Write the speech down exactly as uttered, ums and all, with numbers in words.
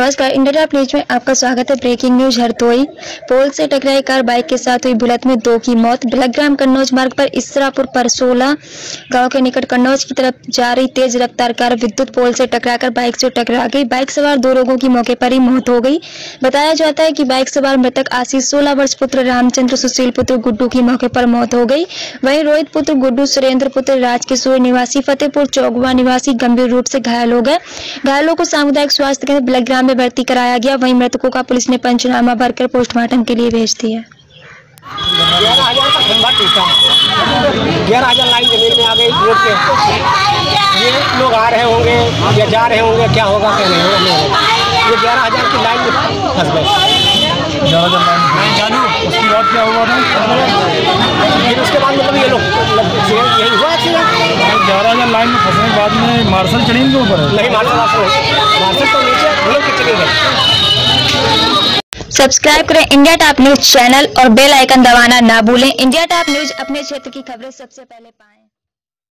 नमस्कार, India top news में आपका स्वागत है। Breaking news. हरदोई पोल से टकराई कार बाइक के साथ हुई बुलेट में दो की मौत। बिलग्राम कन्नौज मार्ग पर इसरापुर परसोला गांव के निकट कन्नौज की तरफ जा रही तेज रफ्तार कार विद्युत पोल से टकराकर बाइक से टकरा गई। बाइक सवार दो लोगों की मौके पर ही मौत हो गई। बताया जाता है कि बाइक सवार मृतक आशीष सोलह वर्ष पुत्र रामचंद्र सुशील पुत्र गुड्डू की मौके पर मौत हो गई। वहीं रोहित पुत्र गुड्डू सुरेंद्र पुत्र राजकिशोर निवासी फतेहपुर चौगवा निवासी गंभीर रूप से घायल हो गए। घायलों को सामुदायिक स्वास्थ्य केंद्र बिलग्राम में भर्ती कराया गया। वहीं मृतकों का पुलिस ने पंचनामा भरकर पोस्टमार्टम के लिए भेज दिया। ग्यारह हजार का खंभा टूटा, ग्यारह हजार लाइन जमीन में आ गई रोड के। ये लोग आ रहे होंगे या जा रहे होंगे, क्या होगा क्या नहीं होगा। ये ग्यारह हजार की लाइन में फंस गए। ग्यारह हजार लाइन जानू उसके बाद क्या हुआ था? फिर उसके बाद मतलब ये लोग यही हुआ एक्सीडेंट। ग्यारह हजार लाइन में फंसने के बाद में मार्शल चढ़ी के ऊपर नहीं, मार्शल मार्शल तो नीचे लोग के चले गए। सब्सक्राइब करें इंडिया टॉप न्यूज चैनल और बेल आइकन दबाना ना भूलें। इंडिया टॉप न्यूज अपने क्षेत्र की खबरें सबसे पहले पाएं।